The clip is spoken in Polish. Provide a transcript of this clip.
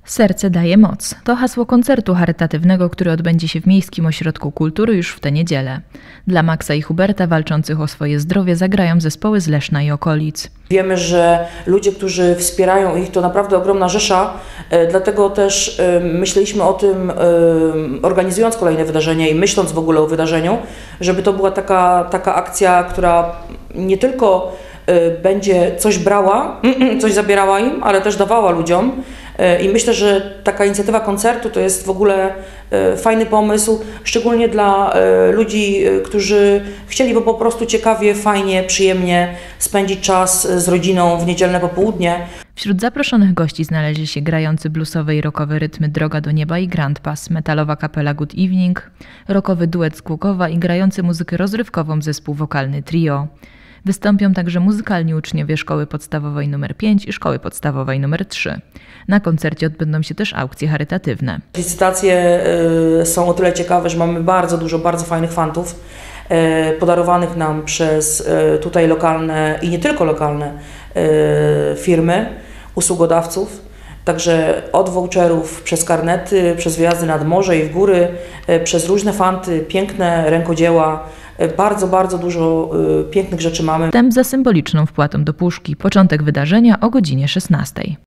Serce daje moc. To hasło koncertu charytatywnego, który odbędzie się w Miejskim Ośrodku Kultury już w tę niedzielę. Dla Maxa i Huberta walczących o swoje zdrowie zagrają zespoły z Leszna i okolic. Wiemy, że ludzie, którzy wspierają ich, to naprawdę ogromna rzesza, dlatego też myśleliśmy o tym, organizując kolejne wydarzenie i myśląc w ogóle o wydarzeniu, żeby to była taka akcja, która nie tylko będzie coś brała, coś zabierała im, ale też dawała ludziom. I myślę, że taka inicjatywa koncertu to jest w ogóle fajny pomysł, szczególnie dla ludzi, którzy chcieliby po prostu ciekawie, fajnie, przyjemnie spędzić czas z rodziną w niedzielne popołudnie. Wśród zaproszonych gości znaleźli się grający bluesowe i rockowe rytmy Droga do Nieba i Grand Pass, metalowa kapela Good Evening, rockowy duet z Głukowa i grający muzykę rozrywkową zespół wokalny Trio. Wystąpią także muzykalni uczniowie Szkoły Podstawowej nr 5 i Szkoły Podstawowej nr 3. Na koncercie odbędą się też aukcje charytatywne. Licytacje są o tyle ciekawe, że mamy bardzo dużo bardzo fajnych fantów podarowanych nam przez tutaj lokalne i nie tylko lokalne firmy, usługodawców. Także od voucherów, przez karnety, przez wyjazdy nad morze i w góry, przez różne fanty, piękne rękodzieła. Bardzo dużo pięknych rzeczy mamy. Wstęp za symboliczną wpłatą do puszki. Początek wydarzenia o godzinie 16.